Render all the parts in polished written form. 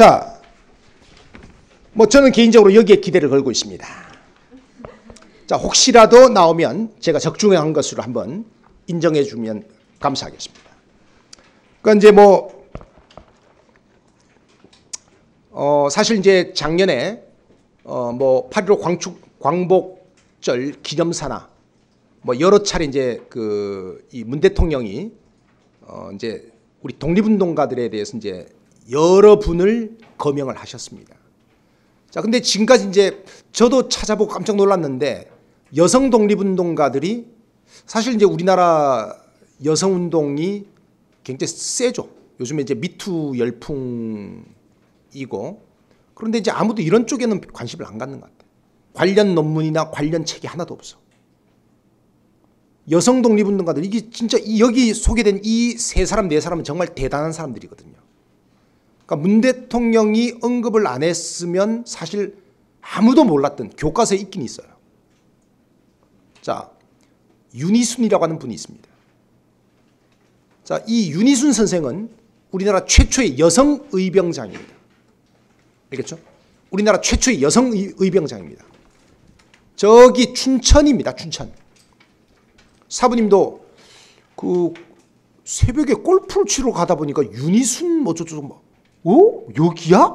자, 뭐 저는 개인적으로 여기에 기대를 걸고 있습니다. 자, 혹시라도 나오면 제가 적중한 것으로 한번 인정해 주면 감사하겠습니다. 그러니까 이제 사실 이제 작년에 뭐 8.15 광복절 기념사나 뭐 여러 차례 이제 이 문 대통령이 이제 우리 독립운동가들에 대해서 이제 여러 분을 거명을 하셨습니다. 자, 근데 지금까지 이제 저도 찾아보고 깜짝 놀랐는데 여성 독립운동가들이 사실 이제 우리나라 여성운동이 굉장히 세죠. 요즘에 이제 미투 열풍이고, 그런데 이제 아무도 이런 쪽에는 관심을 안 갖는 것 같아요. 관련 논문이나 관련 책이 하나도 없어. 여성 독립운동가들, 이게 진짜 여기 소개된 이 세 사람, 네 사람은 정말 대단한 사람들이거든요. 그러니까 문 대통령이 언급을 안 했으면 사실 아무도 몰랐던 교과서에 있긴 있어요. 자, 윤희순이라고 하는 분이 있습니다. 자, 이 윤희순 선생은 우리나라 최초의 여성 의병장입니다. 알겠죠? 우리나라 최초의 여성 의병장입니다. 저기 춘천입니다. 춘천. 사부님도 그 새벽에 골프를 치러 가다 보니까 윤희순 뭐저저 여기야?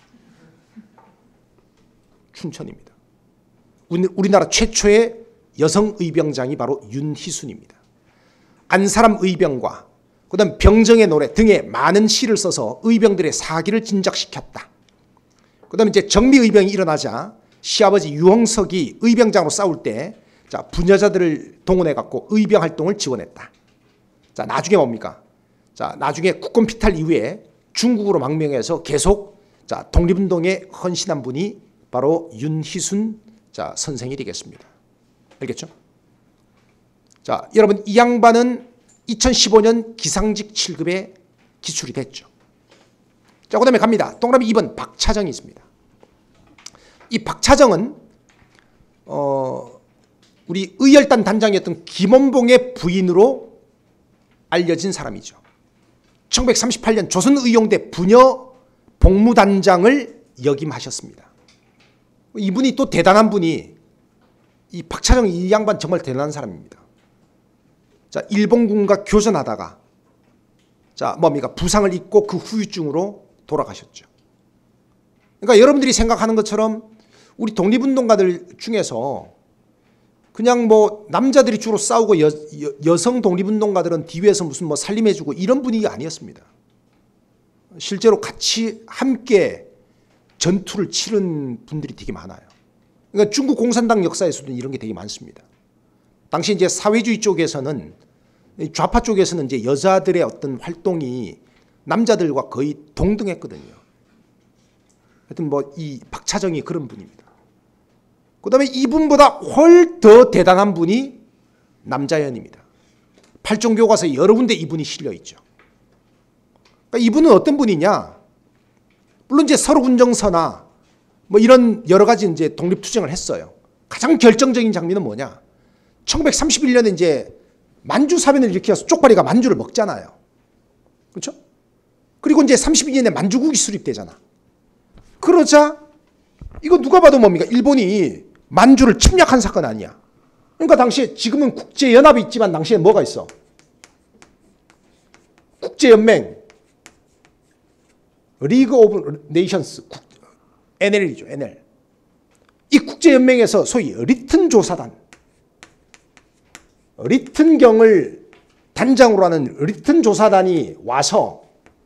춘천입니다. 우리나라 최초의 여성 의병장이 바로 윤희순입니다. 안사람 의병과 그다음 병정의 노래 등의 많은 시를 써서 의병들의 사기를 진작시켰다. 그다음에 이제 정미의병이 일어나자 시아버지 유홍석이 의병장으로 싸울 때 자, 부녀자들을 동원해 갖고 의병 활동을 지원했다. 자, 나중에 뭡니까? 자, 나중에 국권 피탈 이후에 중국으로 망명해서 계속 자, 독립운동에 헌신한 분이 바로 윤희순 자, 선생이 되겠습니다. 알겠죠? 자, 여러분 이 양반은 2015년 기상직 7급에 기출이 됐죠. 자, 그다음에 갑니다. 동그라미 2번 박차정이 있습니다. 이 박차정은 우리 의열단 단장이었던 김원봉의 부인으로 알려진 사람이죠. 1938년 조선의용대 부녀 복무단장을 역임하셨습니다. 이분이 또 대단한 분이 이 박차정 이 양반 정말 대단한 사람입니다. 자, 일본군과 교전하다가 자, 뭡니까? 부상을 입고 그 후유증으로 돌아가셨죠. 그러니까 여러분들이 생각하는 것처럼 우리 독립운동가들 중에서 그냥 뭐 남자들이 주로 싸우고 여성 독립운동가들은 뒤에서 무슨 뭐 살림해주고 이런 분위기가 아니었습니다. 실제로 같이 함께 전투를 치른 분들이 되게 많아요. 그러니까 중국 공산당 역사에서도 이런 게 되게 많습니다. 당시 이제 사회주의 쪽에서는 좌파 쪽에서는 이제 여자들의 어떤 활동이 남자들과 거의 동등했거든요. 하여튼 뭐 이 박차정이 그런 분입니다. 그 다음에 이분보다 훨 더 대단한 분이 남자연입니다. 팔종교과서에 여러 군데 이분이 실려있죠. 그러니까 이분은 어떤 분이냐? 물론 이제 서로군정서나 뭐 이런 여러 가지 이제 독립투쟁을 했어요. 가장 결정적인 장면은 뭐냐? 1931년에 이제 만주사변을 일으켜서 쪽발이가 만주를 먹잖아요. 그렇죠? 그리고 이제 32년에 만주국이 수립되잖아. 그러자 이거 누가 봐도 뭡니까? 일본이 만주를 침략한 사건 아니야. 그러니까 당시에 지금은 국제연합이 있지만 당시에 뭐가 있어? 국제연맹, 리그 오브 네이션스, NL이죠. NL. 이 국제연맹에서 소위 리튼 조사단, 리튼경을 단장으로 하는 리튼 조사단이 와서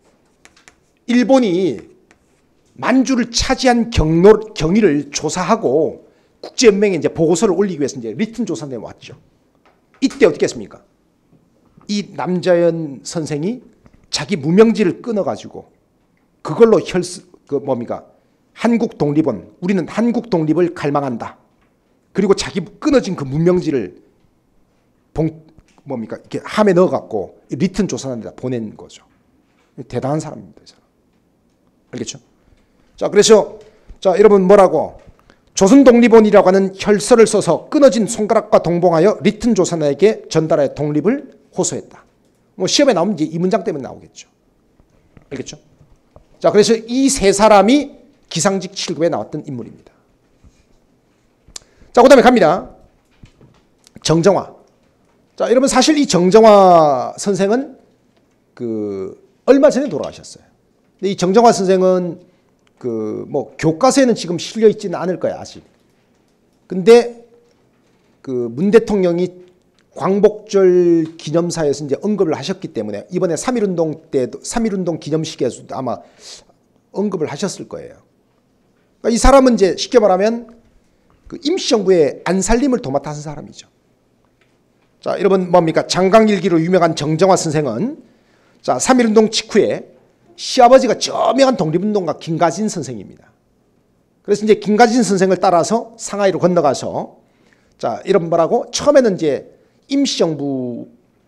일본이 만주를 차지한 경위를 조사하고 국제연맹에 이제 보고서를 올리기 위해서 이제 리튼 조사단에 왔죠. 이때 어떻게 했습니까? 이 남자연 선생이 자기 무명지를 끊어가지고 그걸로 한국 독립은 우리는 한국 독립을 갈망한다. 그리고 자기 끊어진 그 무명지를 이렇게 함에 넣어갖고 리튼 조사단에다 보낸 거죠. 대단한 사람입니다. 알겠죠? 자, 그래서 자, 여러분 뭐라고? 조선독립원이라고 하는 혈서를 써서 끊어진 손가락과 동봉하여 리튼 조사단에게 전달하여 독립을 호소했다. 뭐 시험에 나오면 이제 이 문장 때문에 나오겠죠. 알겠죠? 자, 그래서 이 세 사람이 기상직 7급에 나왔던 인물입니다. 자, 그 다음에 갑니다. 정정화. 자, 여러분 사실 이 정정화 선생은 얼마 전에 돌아가셨어요. 근데 이 정정화 선생은 교과서에는 지금 실려 있지는 않을 거야, 아직. 근데 문 대통령이 광복절 기념사에서 이제 언급을 하셨기 때문에 이번에 3.1운동 기념식에서도 아마 언급을 하셨을 거예요. 그러니까 이 사람은 이제 쉽게 말하면 임시정부의 안살림을 도맡아 한 사람이죠. 자, 여러분 뭡니까? 장강일기로 유명한 정정화 선생은 자, 3.1운동 직후에 시아버지가 저명한 독립운동가 김가진 선생입니다. 그래서 이제 김가진 선생을 따라서 상하이로 건너가서 자, 이런 뭐라고 처음에는 이제 임시정부에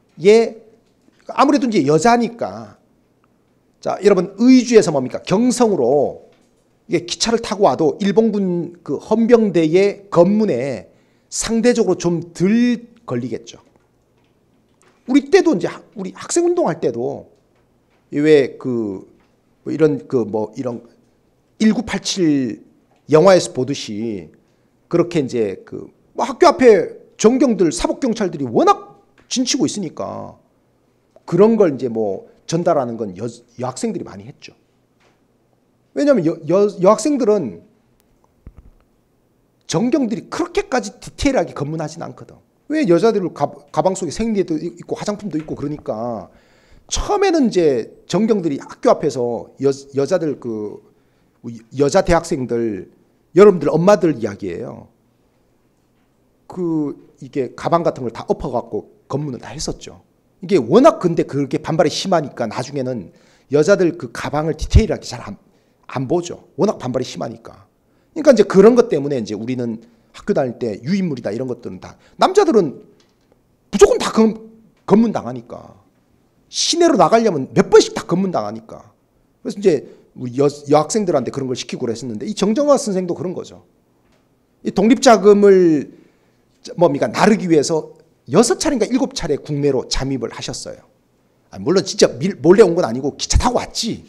아무래도 이제 여자니까 자, 여러분 의주에서 뭡니까? 경성으로 이게 기차를 타고 와도 일본군 헌병대의 검문에 상대적으로 좀 덜 걸리겠죠. 우리 때도 이제 우리 학생 운동할 때도 왜 이런 1987 영화에서 보듯이 그렇게 이제 학교 앞에 정경들 사법경찰들이 워낙 진치고 있으니까 그런 걸 이제 전달하는 건 여학생들이 많이 했죠. 왜냐하면 여학생들은 정경들이 그렇게까지 디테일하게 검문하진 않거든. 왜 여자들 가방 속에 생리도 있고 화장품도 있고 그러니까 처음에는 이제 정경들이 학교 앞에서 여자들 여자 대학생들 여러분들 엄마들 이야기예요. 이게 가방 같은 걸 다 엎어갖고 검문을 다 했었죠. 이게 워낙 근데 그렇게 반발이 심하니까 나중에는 여자들 가방을 디테일하게 잘 안 보죠. 워낙 반발이 심하니까. 그러니까 이제 그런 것 때문에 이제 우리는 학교 다닐 때 유인물이다 이런 것들은 다 남자들은 무조건 다 검문 당하니까 시내로 나가려면 몇 번씩 다 검문 당하니까 그래서 이제 우리 여학생들한테 그런 걸 시키고 그랬었는데 이 정정화 선생도 그런 거죠. 이 독립자금을 나르기 위해서 6차례인가 7차례 국내로 잠입을 하셨어요. 물론 진짜 몰래 온 건 아니고 기차 타고 왔지.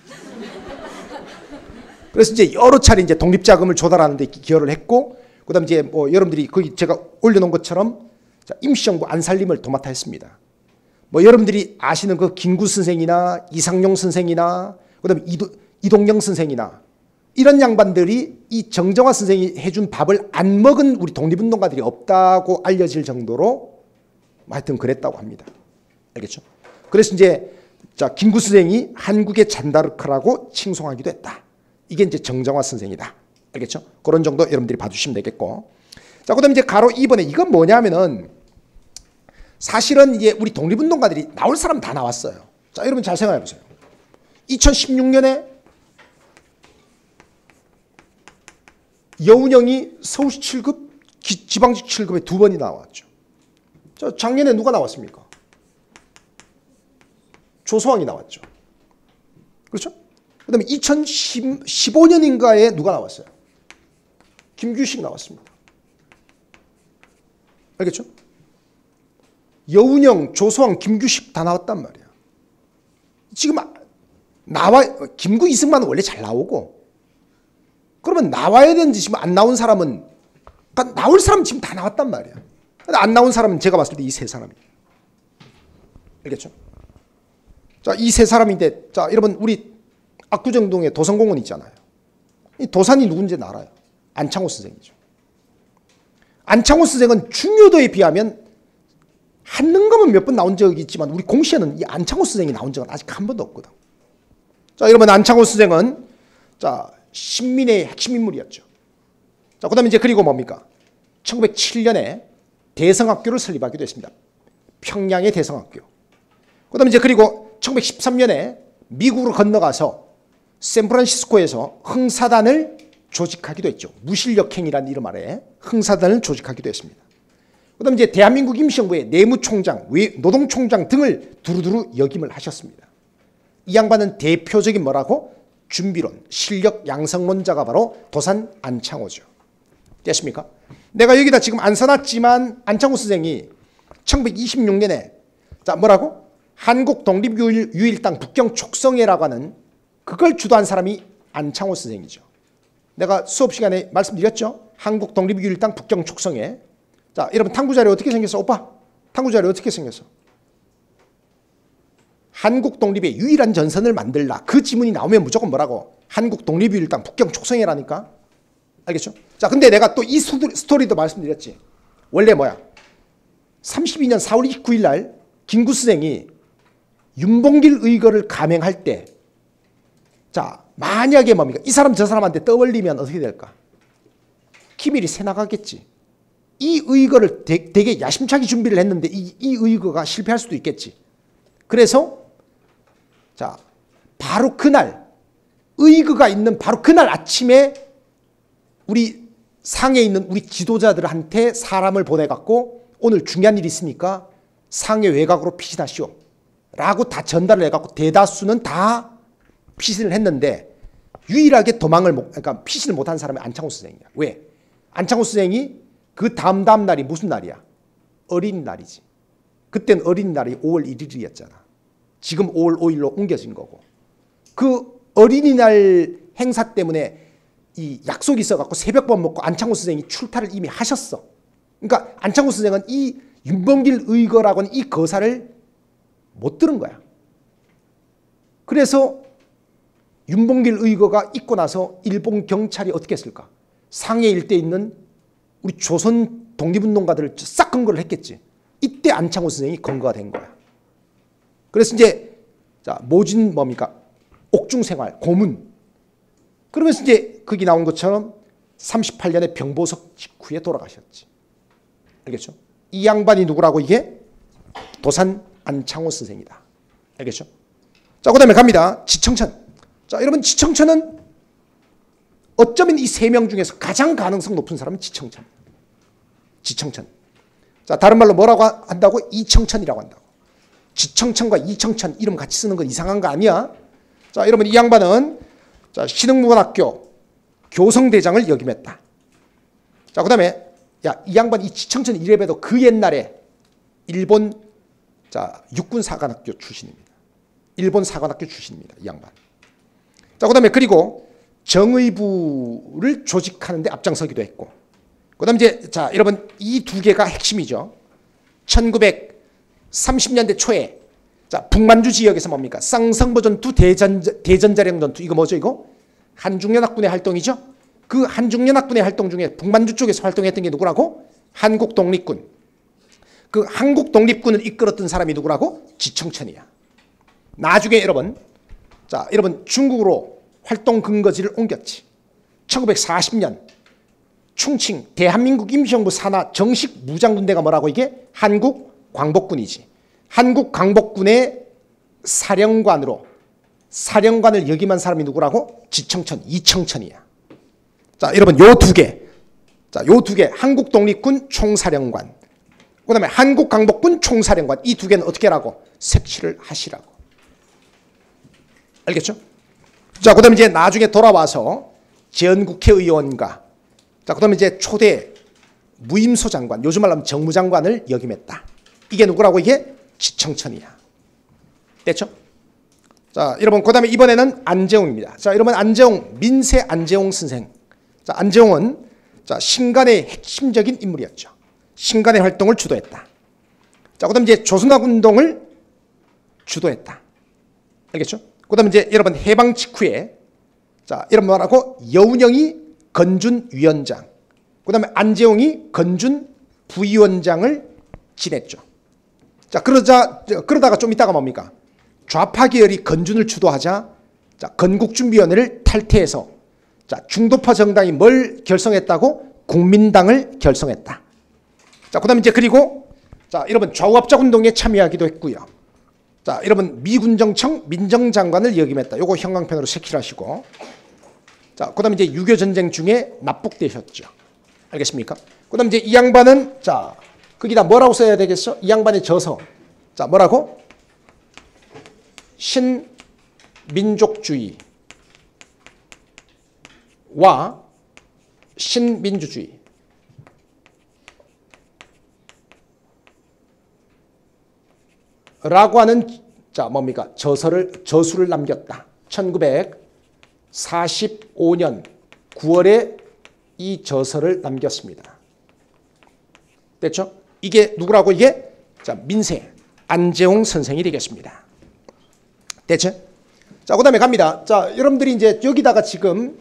그래서 이제 여러 차례 이제 독립자금을 조달하는 데 기여를 했고 그다음 이제 여러분들이 거기 제가 올려놓은 것처럼 임시정부 안살림을 도맡아 했습니다. 여러분들이 아시는 김구 선생이나 이상용 선생이나 그다음에 이동영 선생이나 이런 양반들이 이 정정화 선생이 해준 밥을 안 먹은 우리 독립운동가들이 없다고 알려질 정도로 하여튼 그랬다고 합니다. 알겠죠? 그래서 이제 김구 선생이 한국의 잔다르크라고 칭송하기도 했다. 이게 이제 정정화 선생이다. 알겠죠? 그런 정도 여러분들이 봐주시면 되겠고. 자, 그다음에 이제 가로 2번에 이건 뭐냐면은 사실은 이게 우리 독립운동가들이 나올 사람 다 나왔어요. 자, 여러분 잘 생각해 보세요. 2016년에 여운형이 서울시 7급, 지방직 7급에 2번이 나왔죠. 자, 작년에 누가 나왔습니까? 조소왕이 나왔죠. 그렇죠? 그 다음에 2015년인가에 누가 나왔어요? 김규식 나왔습니다. 알겠죠? 여운형, 조소왕, 김규식 다 나왔단 말이야. 지금 김구 이승만은 원래 잘 나오고 그러면 나와야 되는지 지금 안 나온 사람은 그러니까 나올 사람은 지금 다 나왔단 말이야. 안 나온 사람은 제가 봤을 때 이 세 사람이에요. 알겠죠? 자, 이 세 사람인데 자, 여러분 우리 압구정동에 도성공원 있잖아요. 이 도산이 누군지 알아요. 안창호 선생이죠. 안창호 선생은 중요도에 비하면 한능검은 몇 번 나온 적이 있지만 우리 공시에는 이 안창호 선생이 나온 적은 아직 한 번도 없거든. 자, 여러분 안창호 선생은 자, 신민의 핵심 인물이었죠. 자, 그다음에 이제 그리고 뭡니까? 1907년에 대성학교를 설립하기도 했습니다. 평양의 대성학교. 그다음에 이제 그리고 1913년에 미국으로 건너가서 샌프란시스코에서 흥사단을 조직하기도 했죠. 무실력행이라는 이름 아래 흥사단을 조직하기도 했습니다. 그다음에 이제 대한민국 임시정부의 내무총장, 노동총장 등을 두루두루 역임을 하셨습니다. 이 양반은 대표적인 뭐라고? 준비론, 실력 양성론자가 바로 도산 안창호죠. 됐습니까? 내가 여기다 지금 안 써놨지만 안창호 선생이 1926년에 자 뭐라고? 한국 독립유일당 북경 촉성회라고 하는 그걸 주도한 사람이 안창호 선생이죠. 내가 수업 시간에 말씀드렸죠. 한국 독립유일당 북경 촉성회. 자, 여러분 탐구 자료 어떻게 생겼어? 오빠, 탐구 자료 어떻게 생겼어? 한국 독립의 유일한 전선을 만들라. 그 지문이 나오면 무조건 뭐라고? 한국 독립유일당 북경 촉성회라니까. 알겠죠? 자, 근데 내가 또 이 스토리도 말씀드렸지. 원래 뭐야? 32년 4월 29일 날 김구 선생이 윤봉길 의거를 감행할 때, 자, 만약에 뭡니까? 이 사람 저 사람한테 떠올리면 어떻게 될까? 기밀이 새나가겠지. 이 의거를 되게 야심차게 준비를 했는데 이 의거가 실패할 수도 있겠지. 그래서 자, 바로 그날 의거가 있는 바로 그날 아침에 우리 상해에 있는 우리 지도자들한테 사람을 보내갖고 오늘 중요한 일이 있으니까 상해 외곽으로 피신하시오 라고 다 전달을 해갖고 대다수는 다 피신을 했는데 유일하게 그러니까 피신을 못한 사람이 안창호 선생이야. 왜? 안창호 선생이 그 다음 날이 무슨 날이야? 어린이날이지. 그때는 어린이날이 5월 1일이었잖아. 지금 5월 5일로 옮겨진 거고. 그 어린이날 행사 때문에 이 약속이 있어갖고 새벽밥 먹고 안창호 선생이 출타를 이미 하셨어. 그러니까 안창호 선생은 이 윤봉길 의거라고는 이 거사를 못 들은 거야. 그래서 윤봉길 의거가 있고 나서 일본 경찰이 어떻게 했을까? 상해 일대에 있는 우리 조선 독립운동가들을 싹 검거를 했겠지. 이때 안창호 선생이 검거가 된 거야. 그래서 이제 자, 모진 뭡니까? 옥중생활, 고문. 그러면서 이제 거기 나온 것처럼 38년에 병보석 직후에 돌아가셨지. 알겠죠? 이 양반이 누구라고? 이게 도산 안창호 선생이다. 알겠죠? 자, 그 다음에 갑니다. 지청천. 자, 여러분 지청천은 어쩌면 이 세 명 중에서 가장 가능성 높은 사람은 지청천. 지청천. 자, 다른 말로 뭐라고 한다고? 이청천이라고 한다고. 지청천과 이청천 이름 같이 쓰는 건 이상한 거 아니야? 자, 여러분 이 양반은 자, 신흥무관학교 교성대장을 역임했다. 자, 그 다음에 야, 이 양반 이 지청천 이래봬도 그 옛날에 일본 자, 육군사관학교 출신입니다. 일본 사관학교 출신입니다. 이 양반. 자, 그 다음에 그리고 정의부를 조직하는 데 앞장서기도 했고, 그 다음에 이제 자, 여러분 이 두 개가 핵심이죠. 1930년대 초에 자, 북만주 지역에서 뭡니까? 쌍성보 전투, 대전자령 전투. 이거 뭐죠? 이거 한중연합군의 활동이죠. 그 한중연합군의 활동 중에 북만주 쪽에서 활동했던 게 누구라고? 한국독립군. 그 한국독립군을 이끌었던 사람이 누구라고? 지청천이야. 나중에 여러분, 자, 여러분 중국으로 활동 근거지를 옮겼지. 1940년 충칭 대한민국 임시정부 산하 정식 무장군대가 뭐라고? 이게 한국광복군이지. 한국광복군의 사령관을 역임한 사람이 누구라고? 지청천, 이청천이야. 자, 여러분 요 두 개. 자, 요 두 개. 한국독립군 총사령관. 그다음에 한국광복군 총사령관. 이 두 개는 어떻게 하라고? 색칠을 하시라고. 알겠죠? 자, 그다음에 이제 나중에 돌아와서 재헌국회의원과 자, 그다음에 이제 초대 무임소 장관, 요즘 말로 하면 정무장관을 역임했다. 이게 누구라고? 이게 지청천이야. 됐죠? 자, 여러분 그다음에 이번에는 안재홍입니다. 자, 여러분 안재홍, 민세 안재홍 선생. 자, 안재홍은 자, 신간의 핵심적인 인물이었죠. 신간의 활동을 주도했다. 자, 그다음에 이제 조선학 운동을 주도했다. 알겠죠? 그다음에 이제 여러분 해방 직후에 자, 여러분 뭐라고? 여운형이 건준 위원장, 그다음에 안재홍이 건준 부위원장을 지냈죠. 자, 그러다가 좀 있다가 뭡니까? 좌파 계열이 건준을 주도하자 자, 건국준비위원회를 탈퇴해서 자, 중도파 정당이 뭘 결성했다고? 국민당을 결성했다. 자, 그다음에 이제 그리고 자, 여러분 좌우합작 운동에 참여하기도 했고요. 자, 여러분 미군정청 민정장관을 역임했다. 요거 형광펜으로 색칠하시고. 자, 그다음에 이제 6.25 전쟁 중에 납북되셨죠. 알겠습니까? 그다음에 이제 이 양반은 자, 거기다 뭐라고 써야 되겠어? 이 양반의 저서. 자, 뭐라고? 신민족주의와 신민주주의. 라고 하는 자, 뭡니까? 저수를 남겼다. 1945년 9월에 이 저서를 남겼습니다. 됐죠? 이게 누구라고 이게? 자, 민생 안재홍 선생이 되겠습니다. 됐죠? 자, 그다음에 갑니다. 자, 여러분들이 이제 여기다가 지금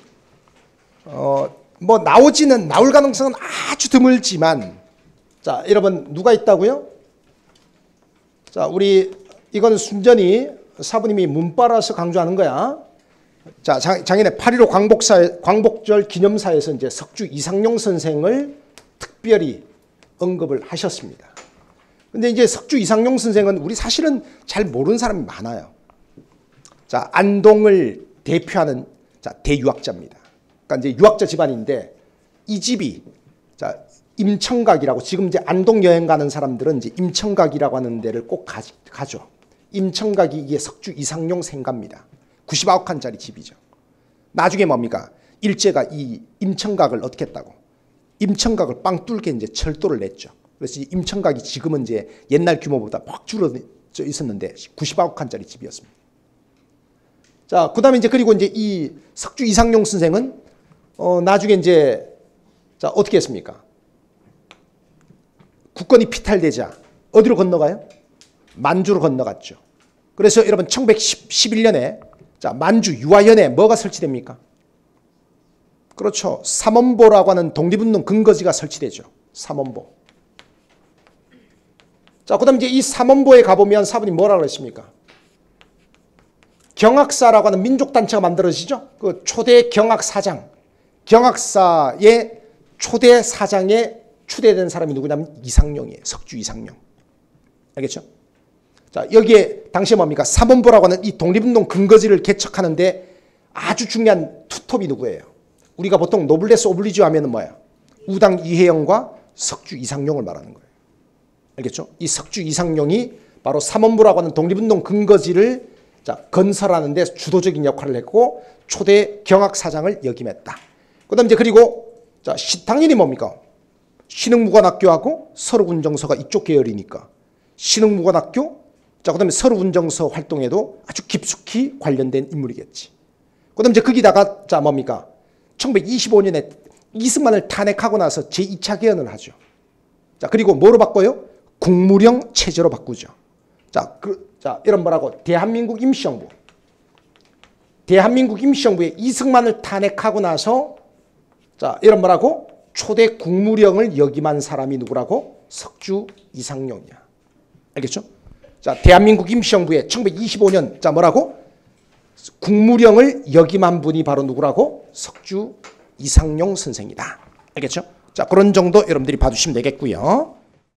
뭐 나올 가능성은 아주 드물지만, 자, 여러분 누가 있다고요? 자, 우리 이건 순전히 사부님이 문바라서 강조하는 거야. 자, 작년에 8.15 광복절 기념사에서 이제 석주 이상용 선생을 특별히 언급을 하셨습니다. 근데 이제 석주 이상용 선생은 우리 사실은 잘 모르는 사람이 많아요. 자, 안동을 대표하는 자, 대유학자입니다. 그러니까 이제 유학자 집안인데 이 집이 자, 임청각이라고, 지금 이제 안동 여행 가는 사람들은 이제 임청각이라고 하는 데를 꼭 가죠. 임청각이 이게 석주 이상용 생가입니다. 99칸짜리 집이죠. 나중에 뭡니까? 일제가 이 임청각을 어떻게 했다고? 임청각을 빵 뚫게 이제 철도를 냈죠. 그래서 임청각이 지금은 이제 옛날 규모보다 확 줄어져 있었는데 99칸짜리 집이었습니다. 자, 그다음에 이제 그리고 이제 이 석주 이상용 선생은 나중에 이제 자, 어떻게 했습니까? 국권이 피탈되자 어디로 건너가요? 만주로 건너갔죠. 그래서 여러분 1111년에 자, 만주 유아현에 뭐가 설치됩니까? 그렇죠. 삼원보라고 하는 독립운동 근거지가 설치되죠. 삼원보. 자, 그다음 이제 이 삼원보에 가보면 사부님 뭐라 그랬습니까? 경학사라고 하는 민족단체가 만들어지죠. 그 초대 경학사장, 경학사의 초대 사장에 추대된 사람이 누구냐면 이상용이에요. 석주 이상용. 알겠죠? 자, 여기에 당시에 뭡니까? 삼원보라고 하는 이 독립운동 근거지를 개척하는데 아주 중요한 투톱이 누구예요? 우리가 보통 노블레스 오블리주 하면은 뭐야? 우당 이혜영과 석주 이상용을 말하는 거예요. 알겠죠? 이 석주 이상용이 바로 삼원보라고 하는 독립운동 근거지를 자, 건설하는 데 주도적인 역할을 했고 초대 경학사장을 역임했다. 그다음 이제 그리고 자, 당연히 뭡니까? 신흥무관학교하고 서울군정서가 이쪽 계열이니까 신흥무관학교, 자, 그다음에 서울군정서 활동에도 아주 깊숙이 관련된 인물이겠지. 그다음 이제 거기다가 자, 뭡니까? 1925년에 이승만을 탄핵하고 나서 제2차 개헌을 하죠. 자, 그리고 뭐로 바꿔요? 국무령 체제로 바꾸죠. 자, 이런 뭐라고? 대한민국 임시정부. 대한민국 임시정부에 이승만을 탄핵하고 나서 자, 이런 뭐라고? 초대 국무령을 역임한 사람이 누구라고? 석주 이상용이야. 알겠죠? 자, 대한민국 임시정부에 1925년 자, 뭐라고? 국무령을 역임한 분이 바로 누구라고? 석주 이상용 선생이다. 알겠죠? 자, 그런 정도 여러분들이 봐주시면 되겠고요.